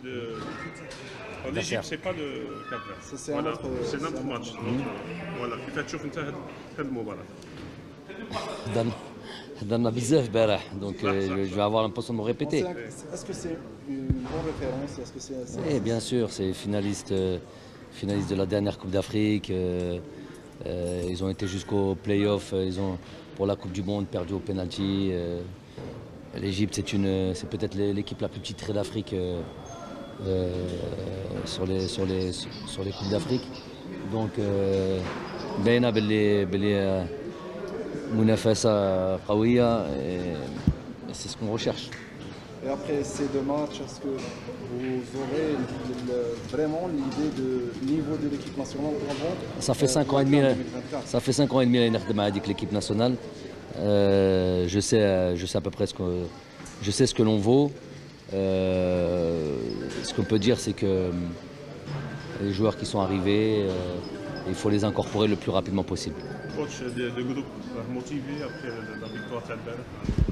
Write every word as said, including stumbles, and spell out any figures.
de... En Égypte, c'est pas le Cap-Vert. C'est voilà. notre, c'est notre notre match. Notre... Voilà. كيف تشوف انت هذه المباراة؟ Dans بزاف البارح donc euh, je vais avoir l'impression de me répéter. Est-ce que c'est une bonne référence? Est-ce que c'est Eh bien sûr, c'est finaliste, euh, finaliste de la dernière Coupe d'Afrique. Euh, euh, ils ont été jusqu'au play-off. Ils ont, pour la Coupe du Monde, perdu au penalty. Euh, L'Égypte, c'est une, c'est peut-être l'équipe la plus titrée d'Afrique euh, euh, sur les, sur les, sur les Coupes d'Afrique. Donc, باينة باللي باللي منافسة قوية. C'est ce qu'on recherche. Et après ces deux matchs, est-ce que vous aurez le, vraiment l'idée du niveau de l'équipe nationale avant? Ça fait cinq ans et demi. Ça fait cinq ans et demi à l'équipe nationale. Euh, je sais, je sais à peu près ce que je sais ce que l'on vaut. Euh, ce qu'on peut dire, c'est que les joueurs qui sont arrivés, euh, il faut les incorporer le plus rapidement possible. Coach de, de groupe motivé après la victoire de